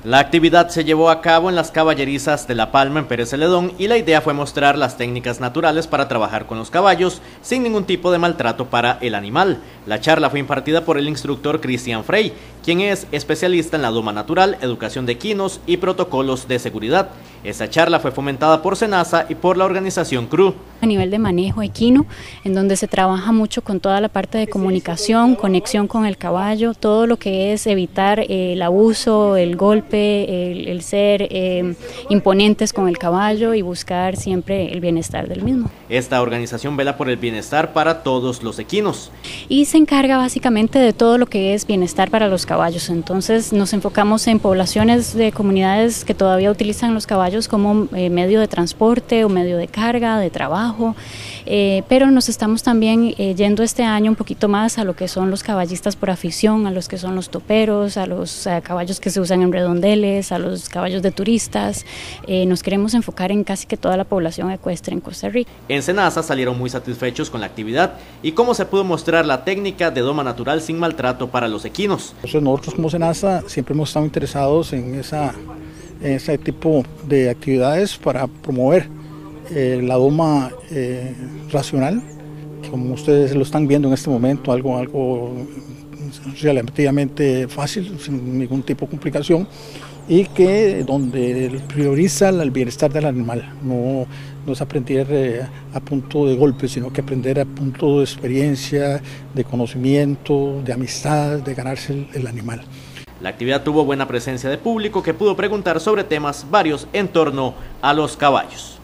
La actividad se llevó a cabo en las caballerizas de La Palma en Pérez Celedón y la idea fue mostrar las técnicas naturales para trabajar con los caballos sin ningún tipo de maltrato para el animal. La charla fue impartida por el instructor Cristian Frey, quien es especialista en la doma natural, educación de equinos y protocolos de seguridad. Esta charla fue fomentada por SENASA y por la organización CRU. A nivel de manejo equino, en donde se trabaja mucho con toda la parte de comunicación, conexión con el caballo, todo lo que es evitar el abuso, el golpe, el ser imponentes con el caballo y buscar siempre el bienestar del mismo. Esta organización vela por el bienestar para todos los equinos. Y se encarga básicamente de todo lo que es bienestar para los caballos. Entonces nos enfocamos en poblaciones de comunidades que todavía utilizan los caballos como medio de transporte o medio de carga, de trabajo, pero nos estamos también yendo este año un poquito más a lo que son los caballistas por afición, a los que son los toperos, a los caballos que se usan en redondeles, a los caballos de turistas. Nos queremos enfocar en casi que toda la población ecuestre en Costa Rica. En SENASA salieron muy satisfechos con la actividad y cómo se pudo mostrar la técnica de doma natural sin maltrato para los equinos. Nosotros como SENASA siempre hemos estado interesados en ese tipo de actividades para promover la doma racional, como ustedes lo están viendo en este momento, algo relativamente fácil, sin ningún tipo de complicación, y que donde prioriza el bienestar del animal, no es aprender a punto de golpe, sino que aprender a punto de experiencia, de conocimiento, de amistad, de ganarse el animal. La actividad tuvo buena presencia de público que pudo preguntar sobre temas varios en torno a los caballos.